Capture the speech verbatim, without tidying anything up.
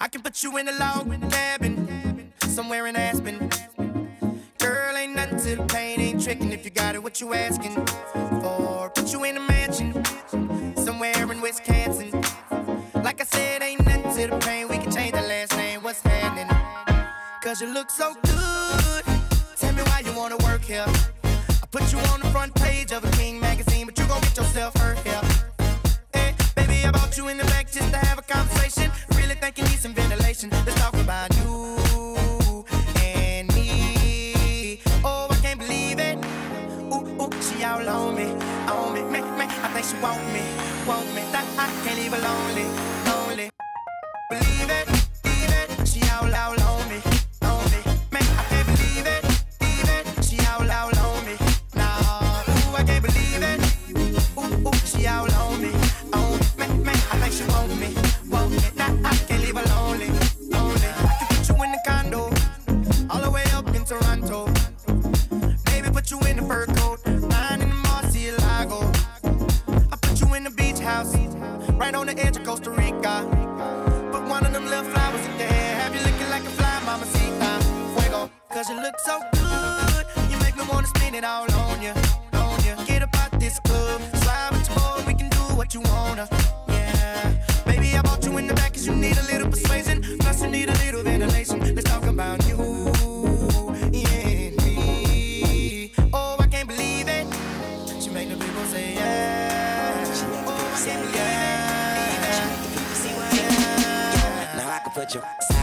I can put you in a log cabin somewhere in Aspen. Girl, ain't nothing to the pain, ain't tricking if you got it, what you asking for? Put you in a mansion somewhere in Wisconsin. Like I said, ain't nothing to the pain, we can change the last name, what's happening? Cause you look so good, tell me why you wanna work here. I put you on the front page of a King magazine, but you gon' get yourself hurt here. Hey, baby, I brought you in the back just to have a conversation. Really think you need some ventilation. Let's talk about you and me. Oh, I can't believe it. Ooh, ooh, she all on me, on me, me, me. I think she want me, want me. That I can't leave her lonely, lonely. Believe it, believe it. She all, all on me, on me. Man, I can't believe it, believe it. She all, all on me. Nah, ooh, I can't believe it. Ooh, ooh, she all on me, on me. Man, man, I think she want me, want me. Nah, I can't leave her lonely, lonely. I can put you in the condo, all the way up in Toronto. Baby, put you in the fur coat, lying in the Murcielago. I put you in the beach house, right on the edge of Costa Rica. Put one of them little flowers in your hair, have you looking like a fly, mamacita. Fuego, cause you look so good, you make me wanna spin it all on you, on you. Get up out this club, slide with your boy, we can do what you wanna. Yeah, baby, I brought you in the back cause you need a little persuasion, plus you need a little ventilation. Let's talk about you, yeah, and me. Oh, I can't believe it. She make the people say yeah. Oh, I can't believe it. Now I can put you